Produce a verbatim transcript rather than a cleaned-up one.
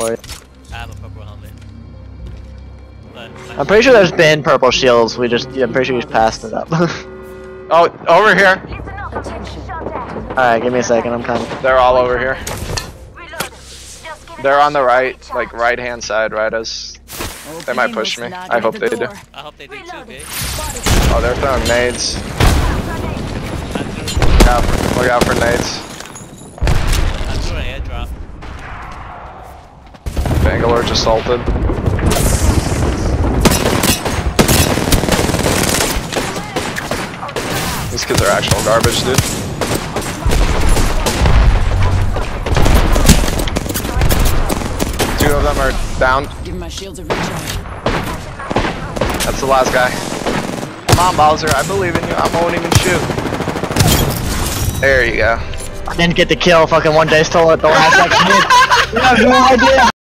for you. I have a purple helmet. But I'm pretty sure there's been purple shields. We just, yeah, I'm pretty sure we just passed it up. Oh, over here. Alright, give me a second. I'm coming. They're all over here. They're on the right, like right hand side, right as. They might push me. I hope they do. I hope they do too, okay? Oh, they're throwing nades. Look out for, look out for nades. I threw an airdrop. Bangalore just salted. These kids are actual garbage, dude. Two of them are down. Give my shields a recharge. That's the last guy. Come on, Balzer, I believe in you. I won't even shoot. There you go. I didn't get the kill. Fucking one day stole it the last second. You have no idea.